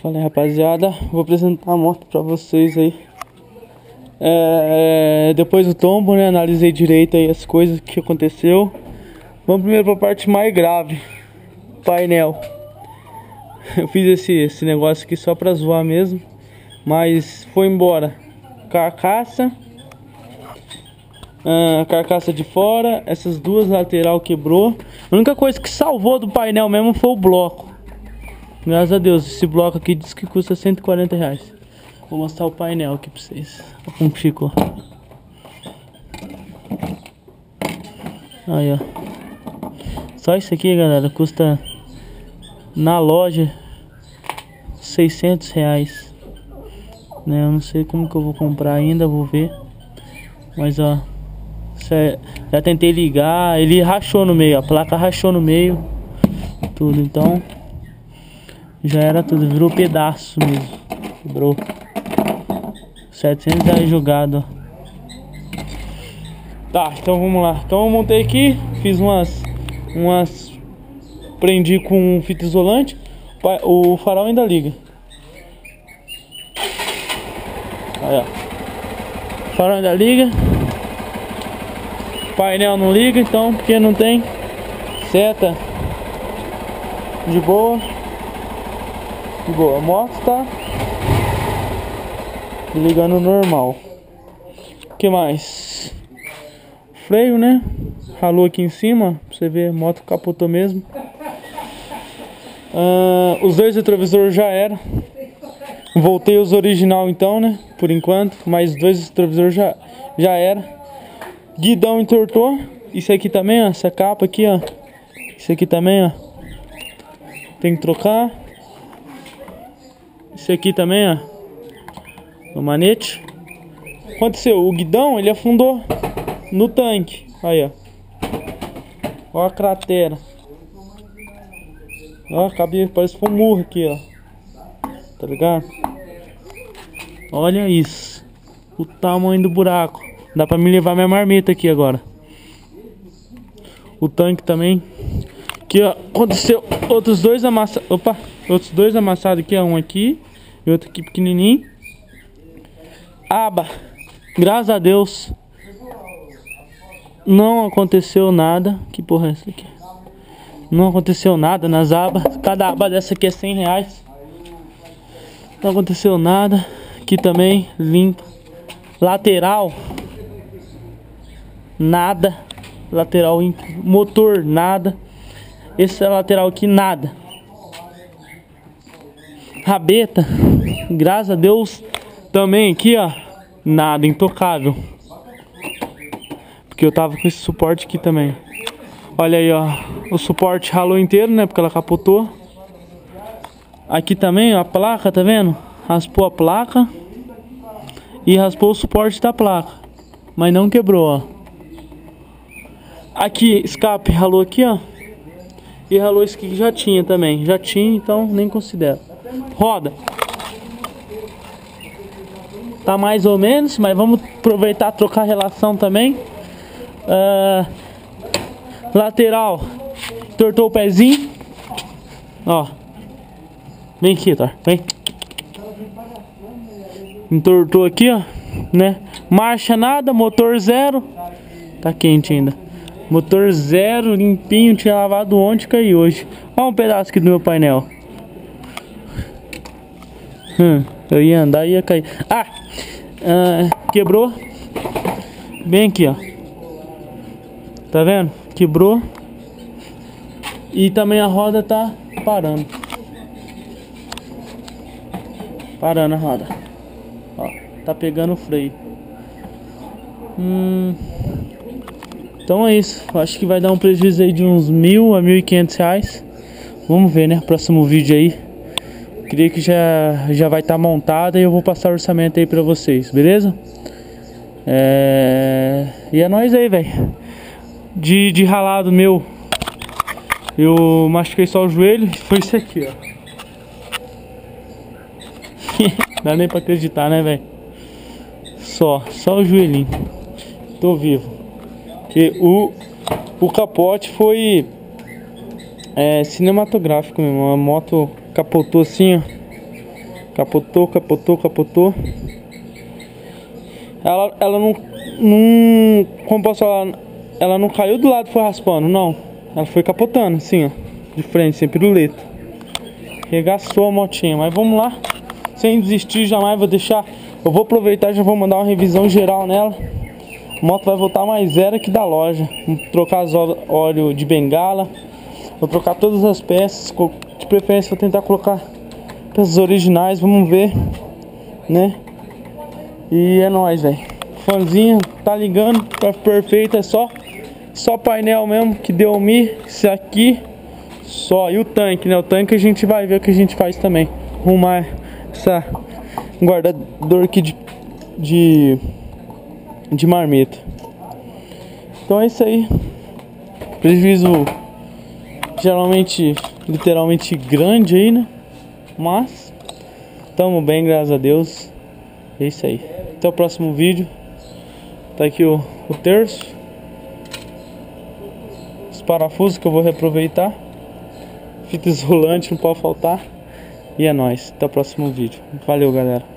Fala aí, rapaziada, vou apresentar a moto pra vocês aí. Depois do tombo, né, analisei direito aí as coisas que aconteceu. Vamos primeiro pra parte mais grave. Painel. Eu fiz esse negócio aqui só pra zoar mesmo, mas foi embora. Carcaça, carcaça de fora, essas duas lateral quebrou. A única coisa que salvou do painel mesmo foi o bloco. Graças a Deus, esse bloco aqui diz que custa 140 reais. Vou mostrar o painel aqui pra vocês. Como ficou. Aí, ó. Só isso aqui, galera, custa na loja 600 reais. Né? Eu não sei como que eu vou comprar ainda, vou ver. Mas, ó. Já tentei ligar, ele rachou no meio, a placa rachou no meio. Tudo, então já era tudo, virou pedaço mesmo. Quebrou. 700 reais jogado, ó. Tá, então vamos lá. Então eu montei aqui, fiz prendi com fita isolante. O farol ainda liga. Aí, ó. O farol ainda liga. O painel não liga, então, porque não tem seta. De boa. De boa. A moto tá ligando normal. O que mais? Freio, né? Ralou aqui em cima. Pra você ver, a moto capotou mesmo. Os dois retrovisores já eram. Voltei os original então, né? Por enquanto. Mas os dois retrovisores já era. Guidão entortou. Isso aqui também, ó. Essa capa aqui, ó. Isso aqui também, ó. Tem que trocar. Isso aqui também, ó. O manete. Aconteceu, o guidão ele afundou no tanque. Aí, ó. Ó a cratera. Ó, cabia, parece um murro aqui, ó. Tá ligado? Olha isso. O tamanho do buraco. Dá pra me levar minha marmita aqui agora. O tanque também. Aqui, ó. Aconteceu outros dois amassados. Opa! Outros dois amassados aqui, ó. Um aqui e outro aqui pequenininho. Aba. Graças a Deus não aconteceu nada. Que porra é essa aqui? Não aconteceu nada nas abas. Cada aba dessa aqui é 100 reais. Não aconteceu nada. Aqui também, limpo. Lateral, nada. Lateral, motor, nada. Esse é lateral aqui, nada. Rabeta, graças a Deus, também aqui, ó, nada, intocável. Porque eu tava com esse suporte aqui também. Olha aí, ó, o suporte ralou inteiro, né, porque ela capotou. Aqui também, ó, a placa, tá vendo? Raspou a placa e raspou o suporte da placa, mas não quebrou, ó. Aqui, escape, ralou aqui, ó. E ralou isso aqui que já tinha também. Já tinha, então nem considero. Roda. Tá mais ou menos, mas vamos aproveitar e trocar a relação também. Lateral. Entortou o pezinho. Ó. Vem aqui, Thor. Vem. Entortou aqui, ó. Né? Marcha nada, motor zero. Tá quente ainda. Motor zero, limpinho, tinha lavado ontem e caiu hoje. Olha um pedaço aqui do meu painel. Eu ia andar e ia cair. Quebrou. Bem aqui, ó. Tá vendo? Quebrou. E também a roda tá parando. Parando a roda. Ó, tá pegando o freio. Então é isso, acho que vai dar um prejuízo aí de uns 1.000 a 1.500 reais. Vamos ver, né, próximo vídeo aí. Creio que já vai estar montada e eu vou passar o orçamento aí pra vocês, beleza? E é nóis aí, velho. De ralado meu, eu machuquei só o joelho. Foi isso aqui, ó. Dá nem pra acreditar, né, velho? Só o joelhinho. Tô vivo. E o capote foi cinematográfico mesmo. A moto capotou assim, ó. Capotou, capotou, capotou. Ela não, como posso falar, ela não caiu do lado e foi raspando, não. Ela foi capotando, assim, ó, de frente, sem piruleta. Regaçou a motinha, mas vamos lá. Sem desistir, jamais vou deixar. Eu vou aproveitar e já vou mandar uma revisão geral nela. A moto vai voltar mais zero aqui da loja. Vou trocar as óleo de bengala. Vou trocar todas as peças. De preferência vou tentar colocar peças originais, vamos ver, né? E é nóis, velho. Fãzinha, tá ligando, tá perfeito, é só painel mesmo que deu mi, esse aqui, só. E o tanque, né? O tanque a gente vai ver o que a gente faz também. Arrumar essa guardador aqui de marmita. Então é isso aí. Prejuízo geralmente, literalmente grande aí, né? Mas tamo bem, graças a Deus. É isso aí. Até o próximo vídeo. Tá aqui o terço, os parafusos que eu vou reaproveitar, fita isolante não pode faltar. E é nóis. Até o próximo vídeo. Valeu, galera.